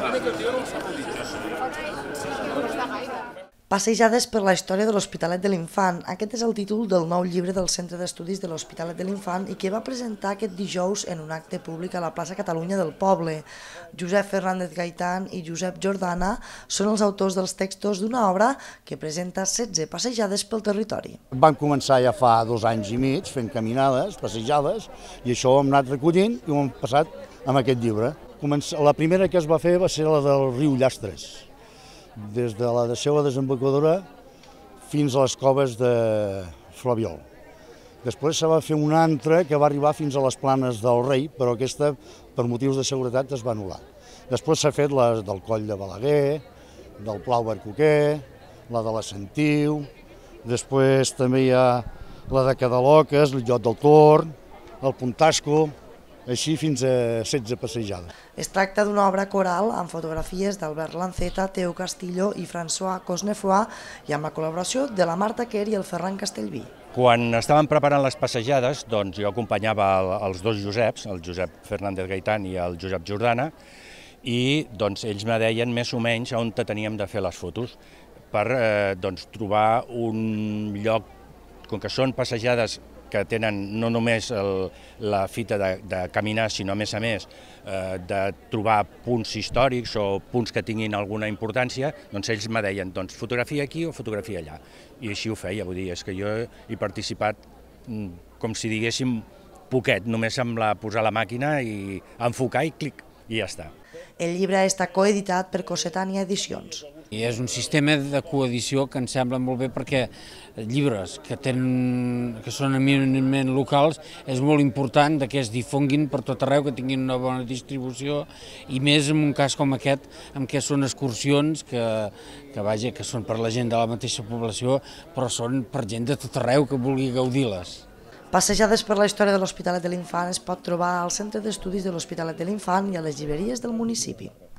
Passejades per la història de l'Hospitalet de l'Infant. Aquest és el títol del nou llibre del Centre d'Estudis de l'Hospitalet de l'Infant i que va presentar aquest dijous en un acte públic a la plaça Catalunya del Poble. Josep Fernández Gaitán i Josep Jordana són els autors dels textos d'una obra que presenta 16 passejades pel territori. Vam començar ja fa 2 anys i mig fent caminades, passejades, i això ho hem anat recollint i ho hem passat amb aquest llibre. La primera que es va fer va ser la del riu Llastres, des de la seva desembocadura fins a les coves de Flabiol. Després se va fer una altra que va arribar fins a les planes del Rei, però aquesta, per motius de seguretat, es va anul·lar. Després s'ha fet la del Coll de Balaguer, del Pla Barcoquer, la de la Sentiu, després també hi ha la de Cadaloques, l'Illot del Torn, el Puntasco, així fins a 16 passejades. Es tracta d'una obra coral amb fotografies d'Albert Lanceta, Teo Castillo i François Cosnefroy i amb la col·laboració de la Marta Quer i el Ferran Castellví. Quan estàvem preparant les passejades, doncs jo acompanyava els dos Joseps, el Josep Fernández Gaitán i el Josep Jordana, i doncs ells me deien més o menys on teníem de fer les fotos per trobar un lloc, com que són passejades que tenen no només la fita de caminar, sinó a més de trobar punts històrics o punts que tinguin alguna importància, doncs ells me deien, doncs fotografia aquí o fotografia allà. I així ho feia, vull dir, és que jo he participat com si diguéssim poquet, només amb posar la màquina i enfocar i clic, i ja està. El llibre està coeditat per Cossetània Edicions. I és un sistema de coedició que ens sembla molt bé perquè llibres que són eminentment locals és molt important que es difonguin per tot arreu, que tinguin una bona distribució i més en un cas com aquest en què són excursions que són per la gent de la mateixa població però són per gent de tot arreu que vulgui gaudir-les. Passejades per la història de l'Hospitalet de l'Infant es pot trobar al Centre d'Estudis de l'Hospitalet de l'Infant i a les llibreries del municipi.